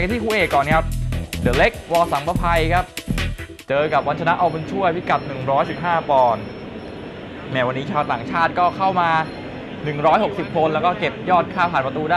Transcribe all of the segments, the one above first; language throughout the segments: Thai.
ที่คู่เอกก่อนครับเดอะเล็กวอสังประภัยครับเจอกับวันชนะเอาบุญช่วยพิกัด115ปอนด์แม้วันนี้ชาวต่างชาติก็เข้ามา160คนแล้วก็เก็บยอดค่าผ่านประตูได้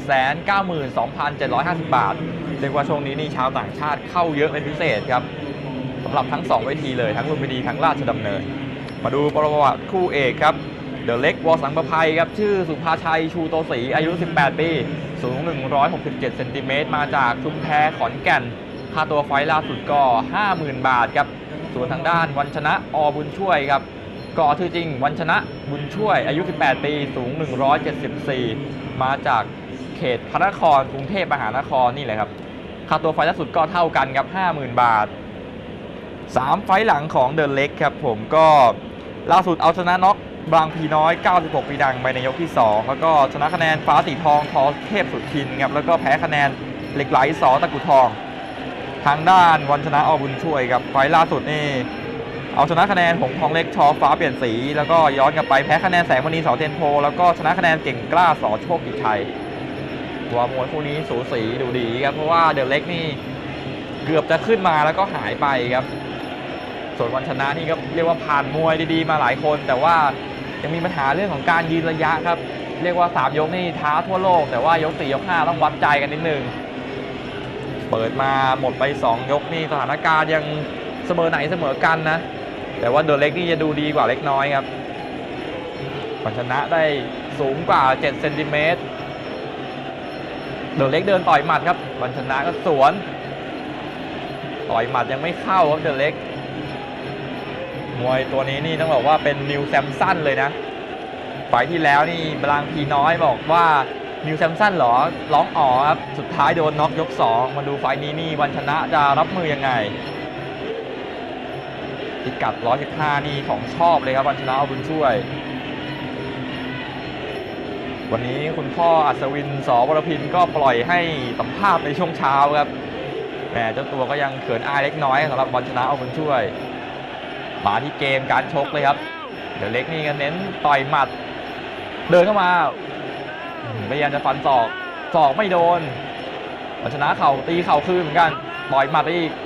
792,750 บาทเรียกว่าช่วงนี้นี่ชาวต่างชาติเข้าเยอะเป็นพิเศษครับสำหรับทั้ง2เวทีเลยทั้งลุมพินีทั้งราชดำเนินมาดูประวัติคู่เอกครับเดอะเล็กวอสังประภัยครับชื่อสุภาชัยชูโตศรีอายุ18ปีสูง167เซนติเมตรมาจากชุมแพขอนแก่นค่าตัวไฟล่าสุดก็ 50,000 บาทครับส่วนทางด้านวันชนะอบุญช่วยครับก็ชื่อจริงวันชนะบุญช่วยอายุ18ปีสูง174มาจากเขตพระนครกรุงเทพมหานครนี่แหละครับค่าตัวไฟล่าสุดก็เท่ากันครับ 50,000 บาท3ไฟหลังของเดอะเล็กครับผมก็ล่าสุดเอาชนะน็อกบางพีน้อย96ปีดังไปในยกที่2แล้วก็ชนะคะแนนฟ้าสีทองทอเทพสุทินครับแล้วก็แพ้คะแนนเหล็กไหลสอตะกุทองทางด้านวันชนะอบุญช่วยครับไฟล่าสุดนี่เอาชนะคะแนนหงทองเล็กชอฟ้าเปลี่ยนสีแล้วก็ย้อนกลับไปแพ้คะแนนแสงมณีสอเทียนโพแล้วก็ชนะคะแนนเก่งกล้าสอโชคกิจชัยตัวมวยคู่นี้สูสีดูดีครับเพราะว่าเดอะเล็กนี่เกือบจะขึ้นมาแล้วก็หายไปครับส่วนวันชนะนี่ก็เรียกว่าผ่านมวยดีๆมาหลายคนแต่ว่ายังมีปัญหาเรื่องของการยืนระยะครับเรียกว่า3ยกนี่ท้าทั่วโลกแต่ว่ายก4ยก5ต้องวัดใจกันนิดนึงเปิดมาหมดไป2ยกนี่สถานการณ์ยังเสมอไหนเสมอกันนะแต่ว่าเดอะเล็กนี่จะดูดีกว่าเล็กน้อยครับวันชนะได้สูงกว่า7เซนติเมตรเดอะเล็กเดินต่อยหมัดครับวันชนะก็สวนต่อยหมัดยังไม่เข้าครับเดอะเล็กมวยตัวนี้นี่ต้องบอกว่าเป็นนิวแซมสันเลยนะไฟที่แล้วนี่บางพีน้อยบอกว่านิวแซมสันหรอร้องอ๋อครับสุดท้ายโดนน็อกยก2มาดูไฟนี้นี่วันชนะจะรับมือยังไงพิกัด115นี่ของชอบเลยครับวันชนะเอาบุญช่วยวันนี้คุณพ่ออัศวินสวรพินก็ปล่อยให้สัมภาษณ์ในช่วงเช้าครับแหมเจ้าตัวก็ยังเขินอายเล็กน้อยสำหรับวันชนะเอาบุญช่วยมาที่เกมการชกเลยครับเดี๋ยวเล็กนี่ก็เน้นต่อยหมัดเดินเข้ามาพยายามจะฟันศอกไม่โดนวันชนะเข่าตีเข่าคืนเหมือนกันต่อยหมัดไปอีก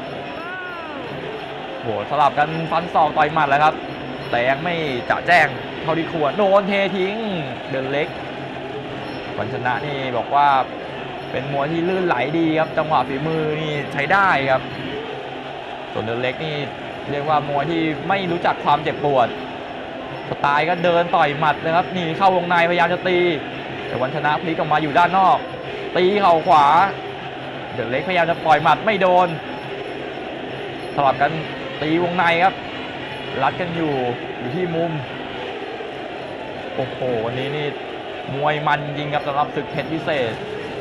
โหสลับกันฟันศอกต่อยหมัดแล้วครับแต่ยังไม่จะแจ้งเท่าที่ควรโดนเททิ้งเดินเล็กวันชนะนี่บอกว่าเป็นมวยที่ลื่นไหลดีครับจังหวะฝีมือนี่ใช้ได้ครับส่วนเดินเล็กนี่เรียกว่ามวยที่ไม่รู้จักความเจ็บปวดสไตล์ก็เดินต่อยหมัดนะครับนี่เข้าวงในพยายามจะตีแต่วันชนะพลิกออกมาอยู่ด้านนอกตีเข่าขวาเดินเล็กพยายามจะปล่อยหมัดไม่โดนสลับกันตีวงในครับรัดกันอยู่ที่มุมโอ้โหวันนี้นี่มวยมันจริงครับสำหรับศึกเพชรพิเศษ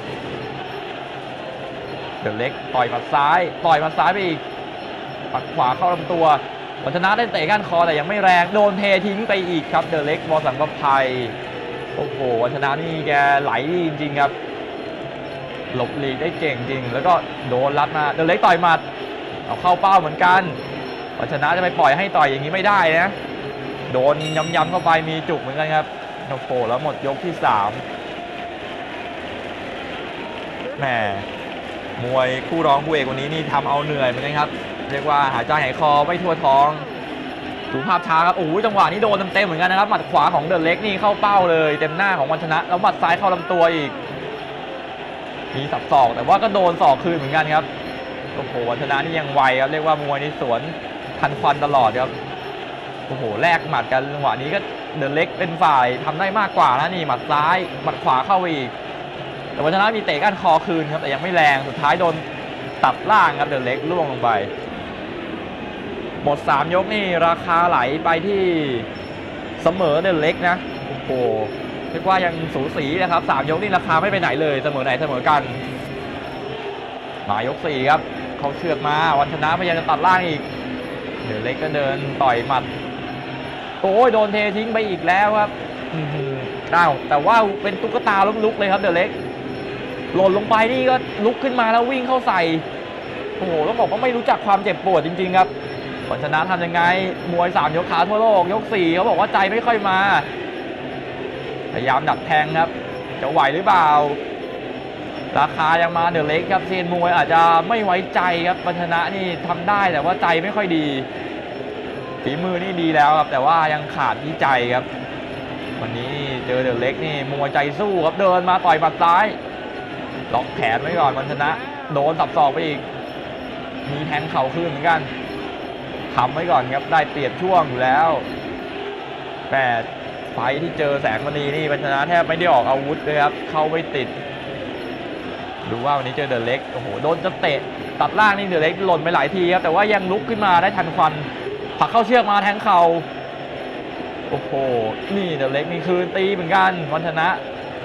เดินเล็กต่อยหมัดซ้ายไปอีกปัดขวาเข้าลำตัววันชนะได้เตะก้านคอแต่ยังไม่แรงโดนเททิ้งไปอีกครับเดอะเล็กวอสังประภัยโอ้โหวันชนะนี่แกไหลจริงๆครับหลบหลีกได้เก่งจริงแล้วก็โดนรัดมาเดอะเล็กต่อยหมัดเอาเข้าเป้าเหมือนกันวันชนะจะไปปล่อยให้ต่อยอย่างนี้ไม่ได้นะโดนย้ำเข้าไปมีจุกเหมือนกันครับโอ้โหแล้วหมดยกที่3แหมมวยคู่รองคู่เอกวันนี้นี่ทำเอาเหนื่อยเหมือนกันครับเรียกว่าหายใจหายคอไม่ทั่วท้องดูภาพช้าครับโอ้ยจังหวะนี้โดนเต็มๆเหมือนกันนะครับหมัดขวาของเดอะเล็กนี่เข้าเป้าเลยเต็มหน้าของวันชนะแล้วหมัดซ้ายเข้าลำตัวอีกมีสับศอกแต่ว่าก็โดนศอกคืนเหมือนกันครับโอ้โหวันชนะนี่ยังไวครับเรียกว่ามวยนี่สวนทันควันตลอดครับโอ้โหแลกหมัดกันจังหวะนี้ก็เดอะเล็กเป็นฝ่ายทำได้มากกว่านะนี่หมัดซ้ายหมัดขวาเข้าอีกแต่วันชนะมีเตะก้านคอคืนครับแต่ยังไม่แรงสุดท้ายโดนตัดล่างครับเดอะเล็กล่วงลงไปหมด3ยกนี่ราคาไหลไปที่เสมอเดอะเล็กนะโอ้โหเรียกว่ายังสูสีนะครับ3ยกนี่ราคาไม่ไปไหนเลยเสมอไหนเสมอกันมายก4ครับเขาเชือกมาวันชนะพยายามจะตัดล่างอีกเดอะเล็กก็เดินต่อยหมัดโอ้ยโดนเททิ้งไปอีกแล้วครับแต่ว่าเป็นตุ๊กตาล้มลุกเลยครับเดอะเล็กหล่นลงไปนี่ก็ลุกขึ้นมาแล้ววิ่งเข้าใส่โอ้โหต้องบอกว่าไม่รู้จักความเจ็บปวดจริงๆครับวันชนะทำยังไงมวย3ยกขาทั่วโลกยก4เขาบอกว่าใจไม่ค่อยมาพยายามดักแทงครับจะไหวหรือเปล่าราคายังมาเดอะเล็กครับเซียนมวยอาจจะไม่ไว้ใจครับวันชนะนี่ทำได้แต่ว่าใจไม่ค่อยดีฝีมือนี่ดีแล้วครับแต่ว่ายังขาดที่ใจครับวันนี้เจอเดอะเล็กนี่มวยใจสู้ครับเดินมาต่อยหมัดซ้ายล็อกแขนไว้ก่อนวันชนะโดนสับศอกไปอีกมีแทงเข่าคืนเหมือนกันทำไว้ก่อนครับได้เปรียบช่วงอยู่แล้วแต่ไฟที่เจอแสงมณีนี่วันชนะแทบไม่ได้ออกอาวุธเลยครับเข้าไม่ติดดูว่าวันนี้เจอเดอะเล็กโอ้โหโดนจะเตะตัดล่างนี่เดอะเล็กหล่นไปหลายทีครับแต่ว่ายังลุกขึ้นมาได้ทันควันผลักเข้าเชือกมาแทงเข่าโอ้โหนี่เดอะเล็กมีคืนตีเหมือนกันวันชนะ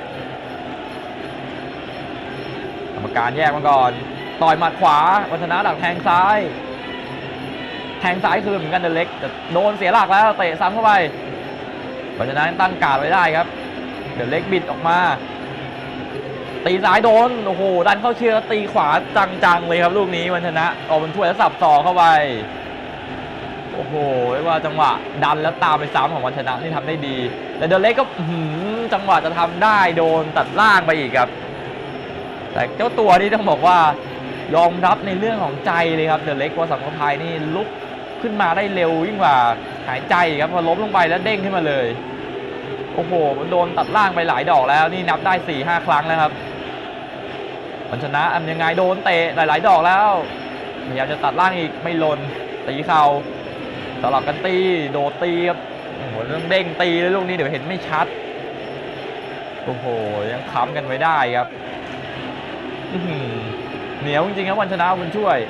กรรมการแยกมาก่อนต่อยหมัดขวาวันชนะดักแทงซ้ายแทงซ้ายคืนเหมือนกันเดอะเล็กแต่โดนเสียหลักแล้วเตะซ้ำเข้าไปวันชนะตั้งการไว้ได้ครับเดอะเล็กบิดออกมาตีซ้ายโดนโอ้โหดันเข้าเชือกตีขวาจังๆเลยครับลูกนี้วันชนะออกเป็นถ้วยแล้วสับต่อเข้าไปโอ้โหเรียกว่าจังหวะดันแล้วตามไปซ้ำของวันชนะนี่ทำได้ดีแต่เดอะเล็กก็จังหวะจะทำได้โดนตัดล่างไปอีกครับแต่เจ้าตัวนี้ต้องบอกว่ายอมรับในเรื่องของใจเลยครับเดอะเล็กวสังประภัยนี่ลุกขึ้นมาได้เร็วยิ่งกว่าหายใจครับพอล้มลงไปแล้วเด้งขึ้นมาเลยโอ้โหมันโดนตัดล่างไปหลายดอกแล้วนี่นับได้ 4-5 ครั้งแล้วครับวันชนะยังไงโดนเตะหลายๆดอกแล้วพยายามจะตัดล่างอีกไม่หล่นตีเข่าสลับกันตีโดดตีครับโอ้โหเรื่องเด้งตีเลยลูกนี้เดี๋ยวเห็นไม่ชัดโอ้โหยังค้ำกันไว้ได้ครับเหนียวจริงๆครับวันชนะบุญช่วย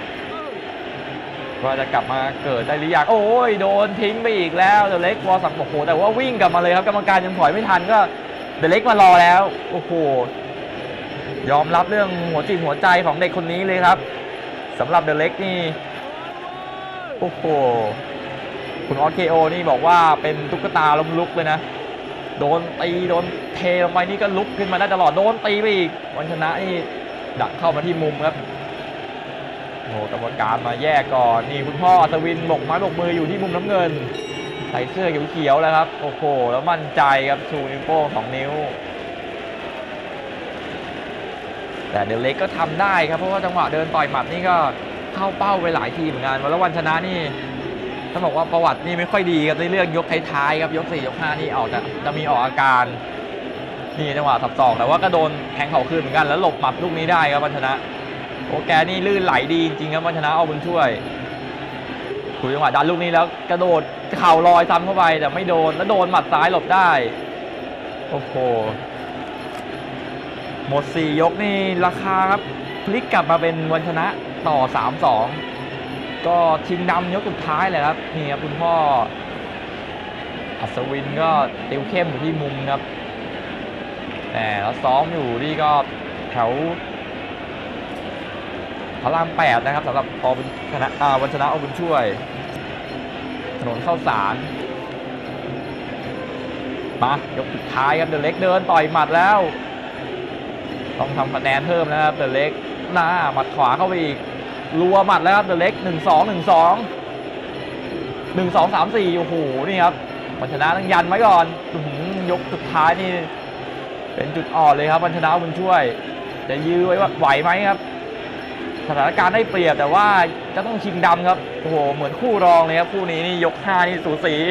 ว่าจะกลับมาเกิดได้หรือยังโอ้ยโดนทิ้งไปอีกแล้วเดอะเล็กวอสังโอ้โหแต่ว่าวิ่งกลับมาเลยครับกรรมการยังถอยไม่ทันก็เดอะเล็กมารอแล้วโอ้โหยอมรับเรื่องหัวจิตหัวใจของเด็กคนนี้เลยครับสำหรับเดอะเล็กนี่โอ้โหคุณออสเคโอนี่บอกว่าเป็นตุ๊กตาล้มลุกเลยนะโดนตีโดนเทลงไปนี่ก็ลุกขึ้นมาได้ตลอดโดนตีไปอีกวันชนะนี่ดักเข้ามาที่มุมครับโอ้กรรมการมาแยกก่อนนี่คุณพ่ออัศวินบกไม้บกมืออยู่ที่มุมน้ำเงินใส่เสื้อเขียวๆแล้วครับโอ้โหแล้วมั่นใจครับชูนิ้วโป้ง2 นิ้วแต่เดอะเล็กก็ทำได้ครับเพราะว่าจังหวะเดินต่อยหมัดนี่ก็เข้าเป้าไปหลายทีเหมือนกันแล้ววันชนะนี่ต้องบอกว่าประวัตินี่ไม่ค่อยดีครับในเรื่องยกท้ายๆครับยก4ยก5นี่ออกจะมีออกอาการนี่จังหวะสับศอกแต่ว่าก็โดนแทงเข่าคืนเหมือนกันแล้วหลบหมัดลูกนี้ได้ครับวันชนะโอ้แกนี่ลื่นไหลดีจริงๆครับวันชนะเอาบุญช่วยถูกจังหวะดันลูกนี้แล้วกระโดดเข่าลอยซ้ำเข้าไปแต่ไม่โดนแล้วโดนหมัดซ้ายหลบได้โอ้โหหมด4 ยกนี่ราคาครับพลิกกลับมาเป็นวันชนะต่อ 3-2ก็ชิงดำยกสุดท้ายเลยครับนี่ครับคุณพ่ออัศวินก็ติวเข้มอยู่ที่มุมครับแล้วซ้อมอยู่นี่ก็แถวพระราม8นะครับสำหรับพอชนะวันชนะเอาบุญช่วยถนนข้าวสารมายกสุดท้ายครับเดอะเล็กเดินต่อยหมัดแล้วต้องทำคะแนนเพิ่มนะครับเดอะเล็กหน้าหมัดขวาเข้าไปอีกรัวหมัดแล้วครับเดอะเล็ก1-2 1-2 1-2 3-4โอ้โหนี่ครับวันชนะต้องยันไว้ก่อนยกสุดท้ายนี่เป็นจุดอ่อนเลยครับวันชนะบุญช่วยจะยื้อไว้ว่าไหวไหมครับสถานการณ์ได้เปรียบแต่ว่าจะต้องชิงดำครับโอ้โหเหมือนคู่รองเลยครับคู่นี้นี่ยก5นี่สูสี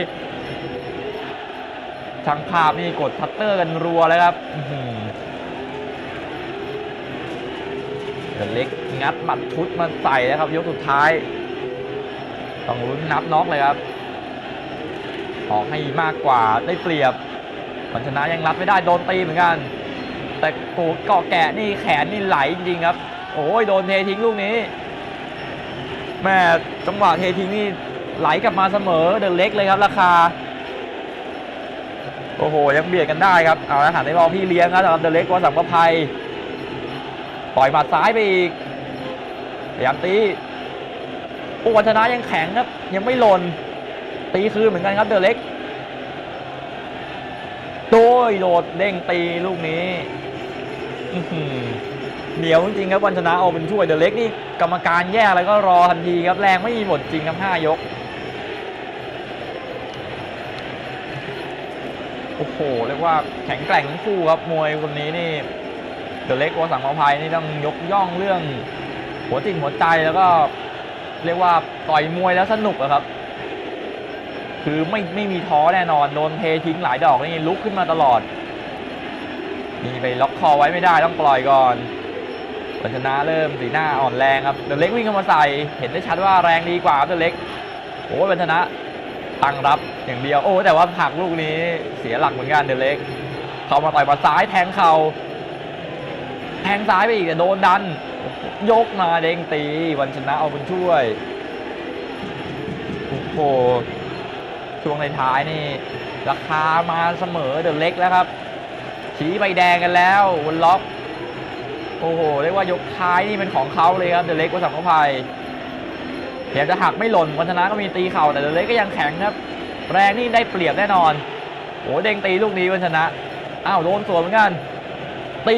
ช่างภาพนี่กดทัตเตอร์กันรัวเลยครับเดอะเล็กงัดหมัดชุดมาใส่แล้วครับยกสุดท้ายต้องลุ้นนับน็อกเลยครับออกให้มากกว่าได้เปรียบวันชนะยังรับไม่ได้โดนตีเหมือนกันแต่โกเกาะแกะนี่แขนนี่ไหลจริงๆครับโอ้ยโดนเททิ้งลูกนี้แม่จังหวะเททิ้งนี่ไหลกลับมาเสมอเดอะเล็กเลยครับราคาโอ้โหยังเบียดกันได้ครับเอาละหันไปมองพี่เลี้ยงครับสำหรับเดอะเล็กวสังประภัยปล่อยหมัดซ้ายไปอีกพยายามตีวันชนะยังแข็งครับยังไม่หล่นตีคืนเหมือนกันครับเดอะเล็กโดดเด้งตีลูกนี้เหนียวจริงๆครับวันชนะเอาเป็นช่วยเดอะเล็กนี่กรรมการแยกแล้วก็รอทันทีครับแรงไม่มีหมดจริงครับ5 ยกโอ้โหเรียกว่าแข็งแกร่งทั้งคู่ครับมวยคนนี้นี่เดอะเล็กวอสังประภัยนี่ต้องยกย่องเรื่องหัวจิตหัวใจแล้วก็เรียกว่าต่อยมวยแล้วสนุกอะครับคือไม่มีท้อแน่นอนโดนเททิ้งหลายดอกนี่ลุกขึ้นมาตลอดนี่ไปล็อกคอไว้ไม่ได้ต้องปล่อยก่อนวัญชนะเริ่มสีหน้าอ่อนแรงครับเดอะเล็กวิ่งเข้ามาใส่เห็นได้ชัดว่าแรงดีกว่าเดอะเล็กโอ้วัญชนะตั้งรับอย่างเดียวโอ้แต่ว่าผักลูกนี้เสียหลักเหมือนกันเดอะเล็กเข้ามาต่อยมาซ้ายแทงเข่าแทงซ้ายไปอีกแต่โดนดันยกมาเด้งตีวัญชนะเอาบุญช่วยโอ้โหช่วงในท้ายนี่ราคามาเสมอเดอะเล็กแล้วครับชี้ใบแดงกันแล้ววนล็อกโอ้โหเรียกว่ายกท้ายนี่เป็นของเขาเลยครับเดอะเล็กวัสังประภัยพยายามจะหักไม่หล่นวัญชนะก็มีตีเข่าแต่เดอะเล็กก็ยังแข็งครับแรงนี่ได้เปรียบแน่นอนโอ้เด้งตีลูกนี้วัญชนะอ้าวโดนสวนเหมือนกันตี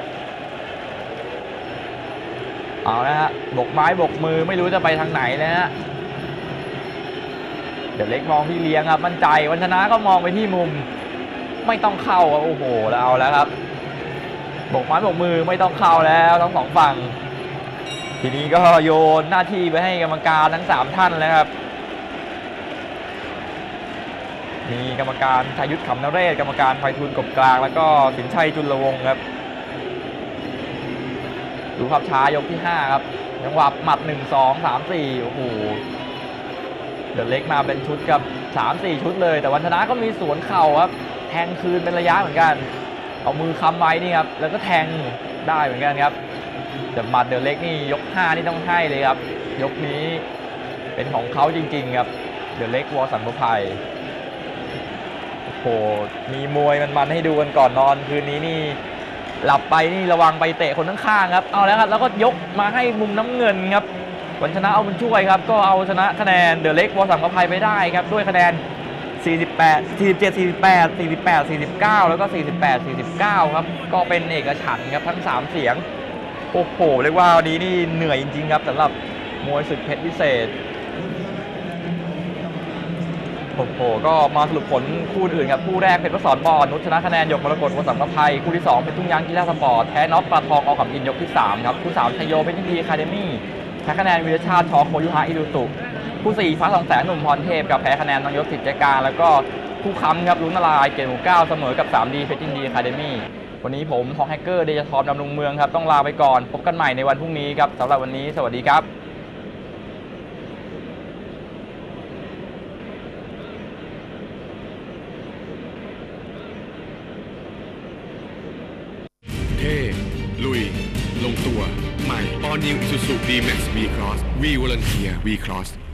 เอานะฮะบกไม้บกมือไม่รู้จะไปทางไหนนะฮะเดี๋ยวเล็กมองที่เลี้ยงครับมั่นใจวัญชนะก็มองไปที่มุมไม่ต้องเข้าโอ้โหแล้วเอาแล้วครับบกไม้บกมือไม่ต้องเข้าแล้วทั้งสองฝั่งทีนี้ก็โยนหน้าที่ไปให้กรรมการทั้ง3ท่านแล้วครับมีกรรมการชัยยุทธขำนเรศกรรมการไพฑูรย์กบกลางแล้วก็สินชัยจุลวงศ์ครับดูภาพช้ายกที่5ครับจังหวะหมัด1 2 3 4โอ้โหเดอะเล็กมาเป็นชุดกับ 3-4 ชุดเลยแต่วัญชนะก็มีสวนเข่าครับแทงคืนเป็นระยะเหมือนกันเอามือค้ำไว้นี่ครับแล้วก็แทงได้เหมือนกันครับแต่หมัดเดอะเล็กนี่ยก5นี่ต้องให้เลยครับยกนี้เป็นของเขาจริงๆครับเดอะเล็กวอสังประภัยโอ้โหมีมวยมันให้ดูกันก่อนนอนคืนนี้นี่หลับไปนี่ระวังไปเตะคนข้างๆครับเอาแล้วครับแล้วก็ยกมาให้มุมน้ำเงินครับวัญชนะเอาบุญช่วยครับก็เอาชนะคะแนนเดอะเล็กวอสังประภัยไปได้ครับด้วยคะแนน47 48 48 49แล้วก็48 49ครับก็เป็นเอกฉันท์ครับทั้ง3เสียงโอ้โหเรียกว่าวันนี้นี่เหนื่อยจริงๆครับสำหรับมวยศึกเพชรวิเศษโอ้โหก็มาสรุปผลคู่อื่นครับคู่แรกเพชรวสร ป.อ่อนนุชชนะคะแนนหยกมรกตวสังประภัยคู่ที่2เพชรทุ่งยางกีฬาสปอร์ตแพ้น็อกปลาทองอขำอินยกที่3ครับคู่3ชัยโยเพชรยินดีอะคาเดมี่แพ้คะแนนวิรชาติชอโคยุฮะอิรุตุคู่4ฟ้าสองแสนหนุ่มพรเทพกับแพ้คะแนนน้องยศสิทธิ์ใจกลางแล้วก็คู่ค้ำครับลุ้นนารายเกียรติหมู่9เสมอกับ3ดีเพชรยินดีอะคาเดมี่วันนี้ผมฮอกแฮกเกอร์เดชทอมดำรงเมืองครับต้องลาไปก่อนพบกันใหม่ในวันพรุ่งนี้ครับสำหรับวันนี้สวัสดีครับลุยลงตัวใหม่ All New Isuzu D-Max V-Cross We Volunteer V-Cross